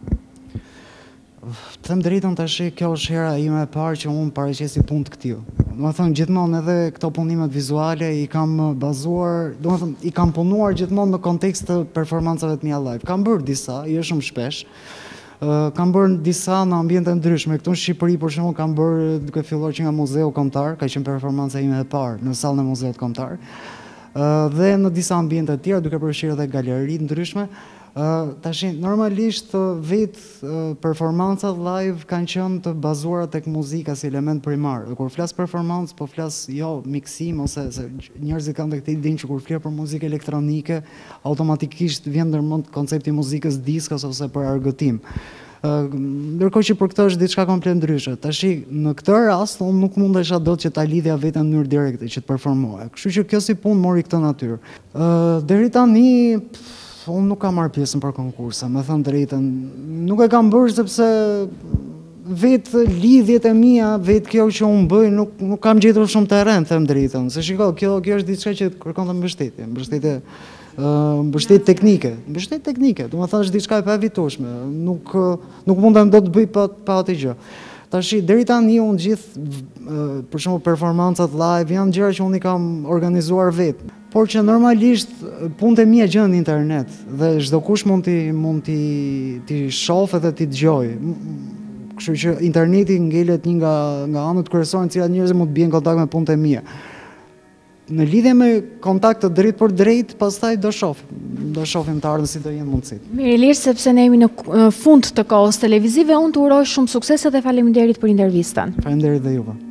Të them drejtën tash, kjo është hera ime e parë që unë paraqesi punë të këtij. Domethënë gjithmonë edhe këto punimet vizuale i kam bazuar, domethënë i kam punuar gjithmonë në kontekst të performancave të mia live. Kam bërë disa, jo shumë shpesh. Kam bërë disa në ambiente ndryshme. Këtu në Shqipëri për shembull kam bërë duke filluar që nga Muzeu Kombëtar, ka qenë performanca ime e parë në sallën e Muzeut Kombëtar. Dhe në disa ambiente të tjera duke përfshirë edhe galeri ndryshme. Tashi, normalisht vetë performancat live kanë qenë të bazuara tek muzika si element primar. Dhe kur flas performancë, po flas jo miksim ose se njerëzit kanë këtë idenë që kur flet për muzikë elektronike, automatikisht vjen ndërmend koncepti i muzikës diskos ose për argëtim. Ndërkohë që për këtë është diçka komplet ndryshe. Tashi, në këtë rast, unë nuk mundesha dot që ta lidhja veten në mënyrë direkte që të performoja. Kështu që kjo si punë mori këtë natyrë. Deri tani unë nuk kam marrë pjesën për konkurse, me thënë drejtën. Nuk e kam bërë sepse vetë lidhjet e mia, vetë kjo që unë bëj, nuk kam gjetur shumë terren, them drejtën. Se shiko, kjo është diçka që kërkon të mbështetje, mbështetje teknike. Do të thosh diçka e paevitueshme. Nuk mundem dot të bëj pa atë gjë. Tashi, deri tani unë gjithë, për shembull performancat live, janë gjëra që unë i kam organizuar vetë. Por që normalisht punët e mia gjenden në internet dhe çdo kush mund t'i shohë dhe t'i dëgjojë. Kështu që interneti ngelet një nga anët kryesore në cilat njerëzit mund të bien në kontakt me punët e mia. Në lidhje me kontakt të drejt për drejt, pastaj do shohim të ardhmen si do jenë mundësitë. Mirë, Ilir, sepse ne jemi në fund të kohës televizive, unë të uroj shumë suksese dhe faleminderit për intervistën. Faleminderit dhe juve.